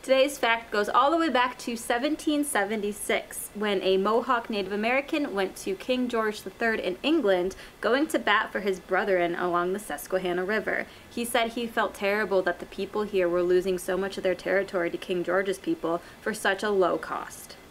Today's fact goes all the way back to 1776, when a Mohawk Native American went to King George III in England, going to bat for his brethren along the Susquehanna River. He said he felt terrible that the people here were losing so much of their territory to King George's people for such a low cost.